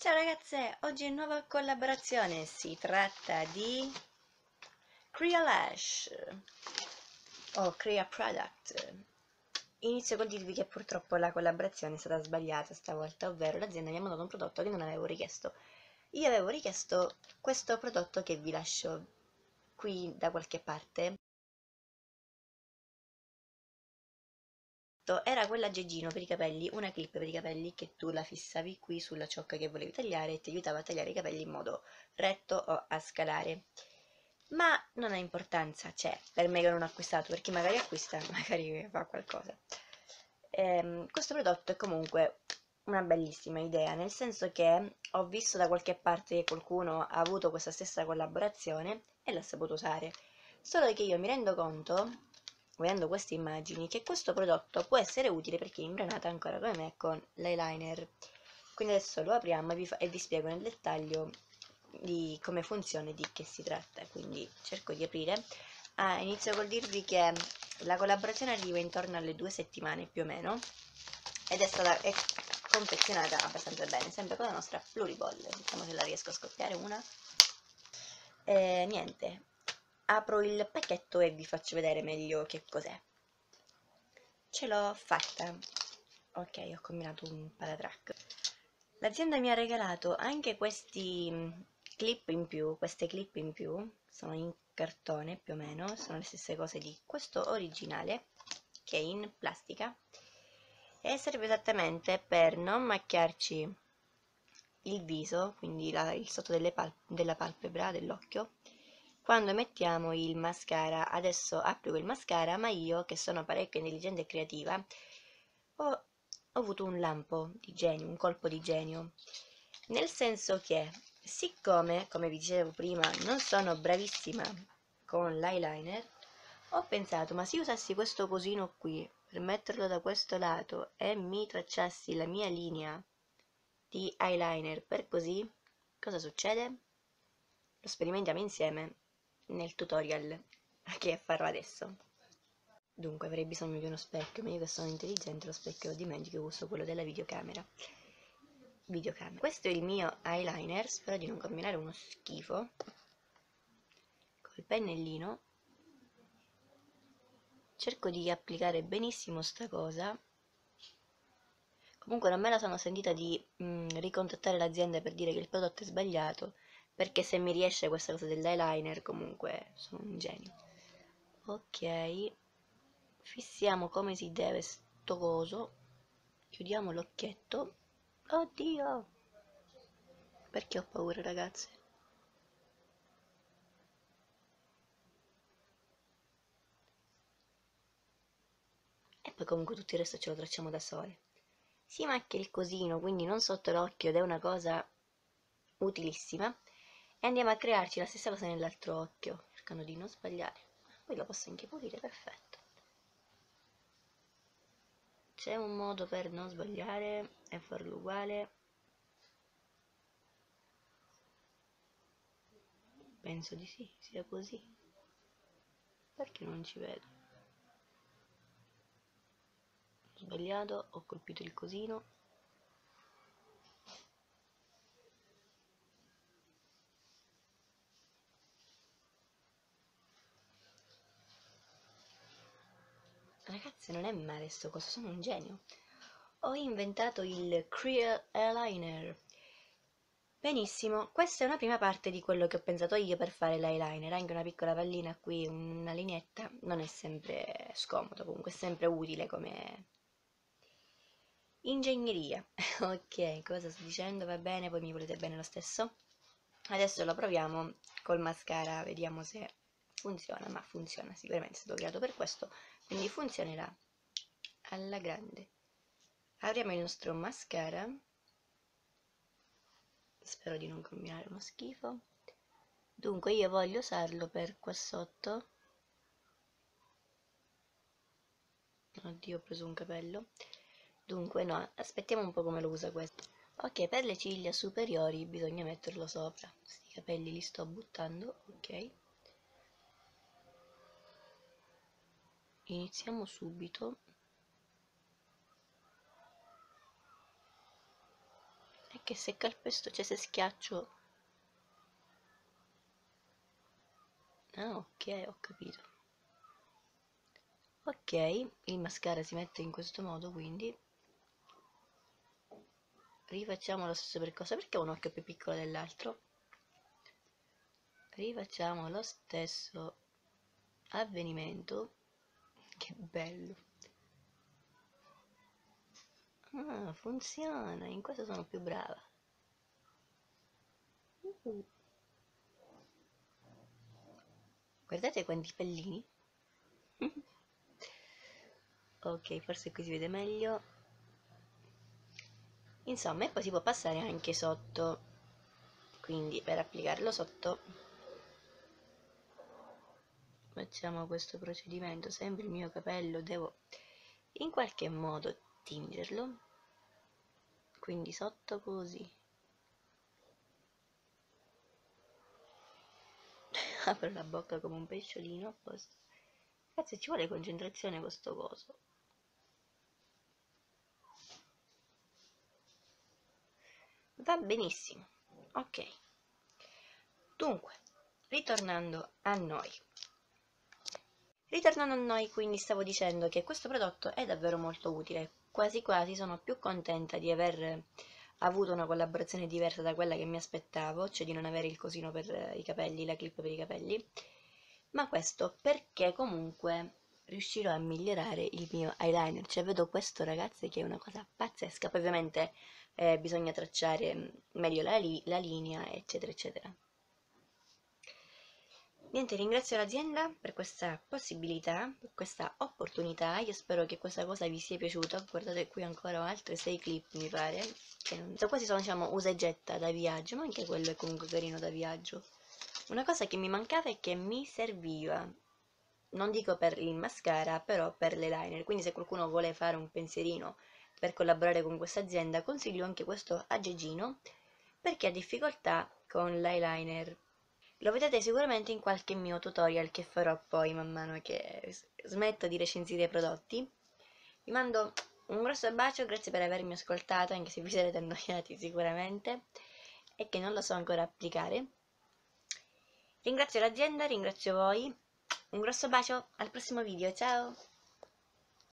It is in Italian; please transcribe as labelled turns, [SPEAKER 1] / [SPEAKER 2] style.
[SPEAKER 1] Ciao ragazze, oggi nuova collaborazione, si tratta di Crea Lash o Crea Product. Inizio col dirvi che purtroppo la collaborazione è stata sbagliata stavolta, ovvero l'azienda mi ha mandato un prodotto che non avevo richiesto. Io avevo richiesto questo prodotto che vi lascio qui da qualche parte. Era quell'aggeggino per i capelli, una clip per i capelli che tu la fissavi qui sulla ciocca che volevi tagliare e ti aiutava a tagliare i capelli in modo retto o a scalare. Ma non ha importanza, cioè, per me che non ho acquistato, per chi magari acquista, magari fa qualcosa. Questo prodotto è comunque una bellissima idea, nel senso che ho visto da qualche parte che qualcuno ha avuto questa stessa collaborazione e l'ha saputo usare. Solo che io mi rendo conto, vedendo queste immagini, che questo prodotto può essere utile per chi è imbranata ancora come me con l'eyeliner. Quindi adesso lo apriamo e vi spiego nel dettaglio di come funziona e di che si tratta. Quindi cerco di aprire. Inizio col dirvi che la collaborazione arriva intorno alle 2 settimane più o meno ed è confezionata abbastanza bene, sempre con la nostra Pluriball. Vediamo se la riesco a scoppiare una. Niente, apro il pacchetto e vi faccio vedere meglio che cos'è. Ce l'ho fatta. Ok, ho combinato un paratrack. L'azienda mi ha regalato anche questi clip in più, queste clip in più, sono in cartone più o meno, sono le stesse cose di questo originale, che è in plastica, e serve esattamente per non macchiarci il viso, quindi il sotto della palpebra, dell'occhio, quando mettiamo il mascara. Adesso applico il mascara, ma io, che sono parecchio intelligente e creativa, ho avuto un lampo di genio, un colpo di genio, nel senso che, siccome, come vi dicevo prima, non sono bravissima con l'eyeliner, ho pensato, ma se io usassi questo cosino qui per metterlo da questo lato e mi tracciassi la mia linea di eyeliner per così, cosa succede? Lo sperimentiamo insieme nel tutorial che farò adesso. Dunque avrei bisogno di uno specchio, ma io che sono intelligente lo specchio lo dimentico e uso quello della videocamera. Questo è il mio eyeliner, spero di non combinare uno schifo. Col pennellino cerco di applicare benissimo sta cosa. Comunque non me la sono sentita di ricontattare l'azienda per dire che il prodotto è sbagliato, perché se mi riesce questa cosa dell'eyeliner comunque sono un genio. Ok, fissiamo come si deve sto coso, chiudiamo l'occhietto. Oddio, perché ho paura ragazze? E poi comunque tutto il resto ce lo tracciamo da sole. Si macchia il cosino, quindi non sotto l'occhio, ed è una cosa utilissima. E andiamo a crearci la stessa cosa nell'altro occhio, cercando di non sbagliare. Poi lo posso anche pulire, perfetto. C'è un modo per non sbagliare e farlo uguale? Penso di sì, sia così. Perché non ci vedo? Ho sbagliato, ho colpito il cosino. Ragazzi, non è male sto coso, sono un genio. Ho inventato il Clear Eyeliner. Benissimo, questa è una prima parte di quello che ho pensato io per fare l'eyeliner. Anche una piccola pallina qui, una lineetta, non è sempre scomodo, comunque è sempre utile come ingegneria. Ok, cosa sto dicendo? Va bene, poi mi volete bene lo stesso? Adesso lo proviamo col mascara, vediamo se funziona, ma funziona sicuramente, è stato creato per questo, quindi funzionerà alla grande. Apriamo il nostro mascara, spero di non combinare uno schifo. Dunque io voglio usarlo per qua sotto. Oddio, ho preso un capello. Dunque no, aspettiamo un po' come lo usa questo. Ok, per le ciglia superiori bisogna metterlo sopra. Questi capelli li sto buttando, ok. Iniziamo subito. E che se calpesto, cioè se schiaccio... Ah, ok, ho capito. Ok, il mascara si mette in questo modo, quindi rifacciamo lo stesso percorso. Perché ho un occhio più piccolo dell'altro? Rifacciamo lo stesso avvenimento. Che bello. Ah, funziona, in questo sono più brava. Guardate quanti pellini. Ok, forse qui si vede meglio. Insomma, e poi si può passare anche sotto. Quindi per applicarlo sotto facciamo questo procedimento. Sempre il mio capello devo in qualche modo tingerlo. Quindi sotto così. Apro la bocca come un pesciolino a posto. Cazzo, ci vuole concentrazione con sto coso. Va benissimo. Ok. Dunque, ritornando a noi. Ritornando a noi, quindi stavo dicendo che questo prodotto è davvero molto utile. Quasi quasi sono più contenta di aver avuto una collaborazione diversa da quella che mi aspettavo, cioè di non avere il cosino per i capelli, la clip per i capelli, ma questo perché comunque riuscirò a migliorare il mio eyeliner, cioè vedo questo ragazzi che è una cosa pazzesca, poi ovviamente bisogna tracciare meglio la linea, eccetera, eccetera. Niente, ringrazio l'azienda per questa possibilità, per questa opportunità. Io spero che questa cosa vi sia piaciuta. Guardate, qui ancora ho altre 6 clip, mi pare. Che non... Questi sono, diciamo, usa e getta da viaggio, ma anche quello è comunque carino da viaggio. Una cosa che mi mancava e che mi serviva, non dico per il mascara, però per l'eyeliner. Quindi se qualcuno vuole fare un pensierino per collaborare con questa azienda, consiglio anche questo aggeggino, perché ha difficoltà con l'eyeliner. Lo vedete sicuramente in qualche mio tutorial che farò poi man mano che smetto di recensire i prodotti. Vi mando un grosso bacio, grazie per avermi ascoltato, anche se vi sarete annoiati sicuramente, e che non lo so ancora applicare. Ringrazio l'azienda, ringrazio voi, un grosso bacio, al prossimo video, ciao!